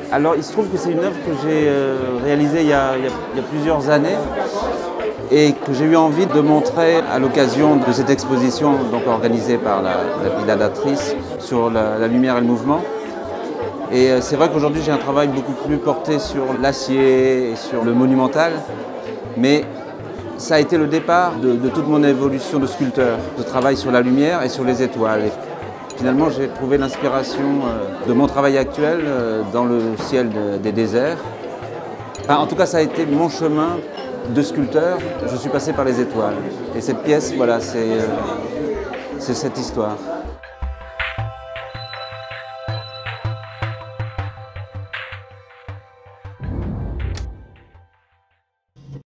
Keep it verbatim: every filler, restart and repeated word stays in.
Alors il se trouve que c'est une œuvre que j'ai euh, réalisée il y, a, il, y a, il y a plusieurs années et que j'ai eu envie de montrer à l'occasion de cette exposition donc, organisée par la, la Biladatrice sur la, la lumière et le mouvement. Et euh, c'est vrai qu'aujourd'hui j'ai un travail beaucoup plus porté sur l'acier et sur le monumental, mais ça a été le départ de, de toute mon évolution de sculpteur. Je travaille sur la lumière et sur les étoiles. Et finalement, j'ai trouvé l'inspiration de mon travail actuel dans le ciel des déserts. Enfin, en tout cas, ça a été mon chemin de sculpteur. Je suis passé par les étoiles. Et cette pièce, voilà, c'est euh, cette histoire.